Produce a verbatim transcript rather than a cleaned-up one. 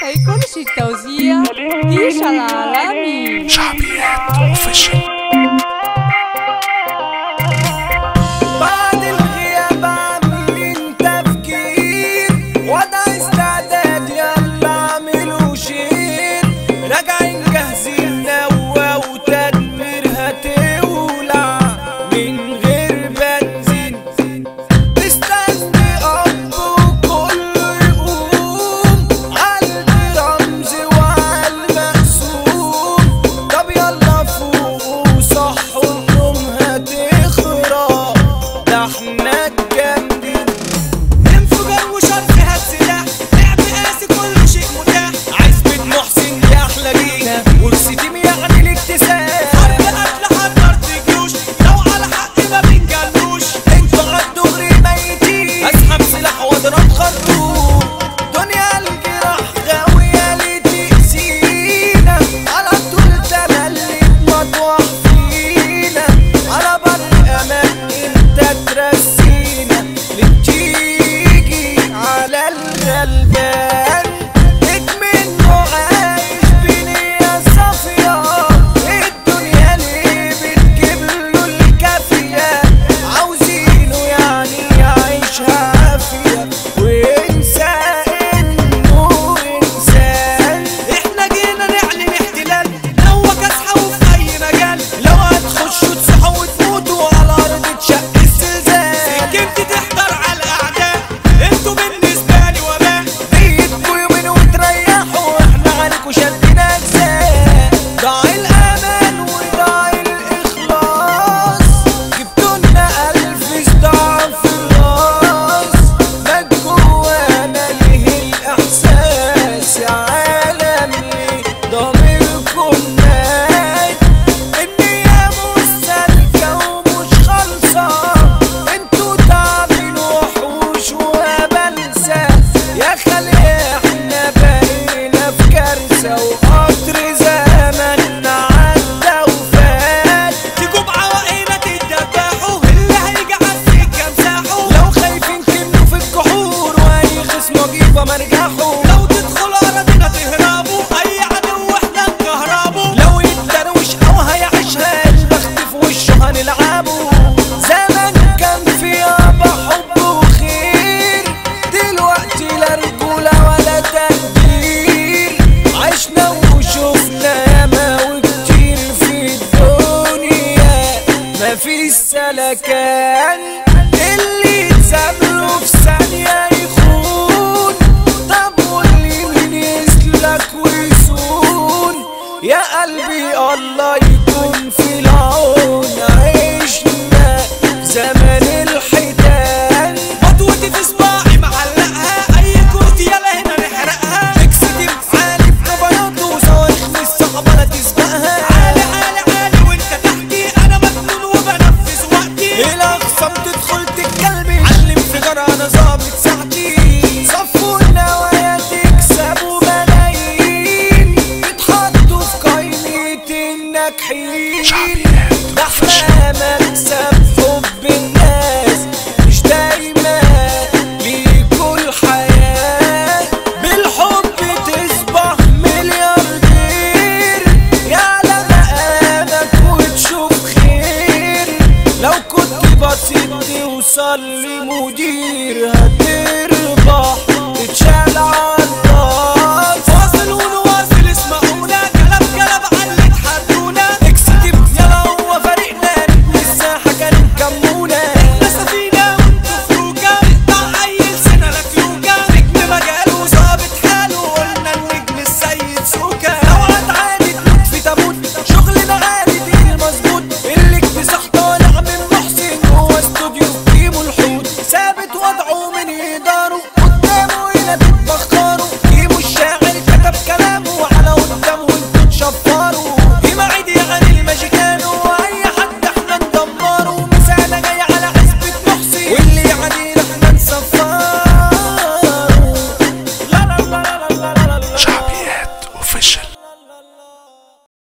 هيكونش التوزيع ديشا العالمي شعبيات اوفيشال. بعد الغياب عاملين تفكير وضع استعداد، يلا اعملوا شير، راجعين جاهزين نوى وتدمير هتولع من غير بنزين. مستني اب وكله يقوم عالدي رمز وعالمقسوم. طب يلا فوقوا وصحوا النوم هتخرب، ده احنا الجامدين. انفجار وشرط هات سلاح، لعب قاسي كل شيء متاح. عزبة محسن دي احلى جينا، ورثتيم يعني الاكتساب. حرب قتل حضرت جيوش، لو على حق ما بنجلوش. انتوا عالدغري ميتين، اسحب سلاح واضرب خروف. دنيا الجراح غاوية لتأذينا، على طول تملي مطوح فينا. على بر امان انت ترسينا، بتيجي على الغلبان منه عايش بنية صافية. الدنيا ليه بتجيبله الكافية، عاوزينه يعني يعيشها عافية وينسى انه انسان. احنا جينا نعلن احتلال، نوى كاسحة وفي اي مجال. لو هتخشوا تصحوا وتموتوا على ارض تشق الزلزال. سكنتي تحضر على الاعداء، انتوا بالنسبة لي وباء. بيتكوا يومين وتريحوا، احنا عليكوا شدنا اجزاء. ضاع الامان وضاع الاخلاص، جبتولنا الف صداع في الراس. ما جوانا ليه الاحساس يا عالم، ليه ضميركم مات؟ النية مش سالكة ومش خالصة، انتوا تعبين وحوش وهبلسة. يا خلي احنا بقينا في كارثة، وقطر زماننا عدى وفات. تيجوا بعواقينا تتدبحوا، اللي هيجي عالسكة مساحوا. لو خايفين كنوا في الجحور، واي خصم جيبة مرجحوا. لو تدخلوا اراضينا تهربوا، اي عدو احنا نكهربوا. لو يتدروش او هيعيشها البخت في وشه هنلعبه. زمان كان في يابا حب وخير، دلوقتي لا رجولة ولا تقدير. عشنا وشوفنا ياما وكتير في الدنيا، مفيش سلكان. اللي يتسابله في ثانية يخون، طب واللي مين يسلك ويسون؟ يا قلبي الله يكون في العون. عشنا في زمن الحيتان، خطوتي في صباعي معلقها. اي كوت يلا هنا نحرقها. تكستي عالي في كبياته، وصواريخ مش صعبة لا تسبقها. عالي عالي عالي وانت تحتي، انا مجنون وبنفذ وقتي. الاخصام تدخل تتكلمي، علم انفجار انا ظابط ساعتي. صفوا النوايا تكسبوا ملايين، تتحطوا في قايمة الناجحين. ده احنا مكسب حب الناس، مش دايما ليكوا الحياة. بالحب تصبح ملياردير، يعلى مقامك وتشوف خير. لو كنت بسيط توصل لي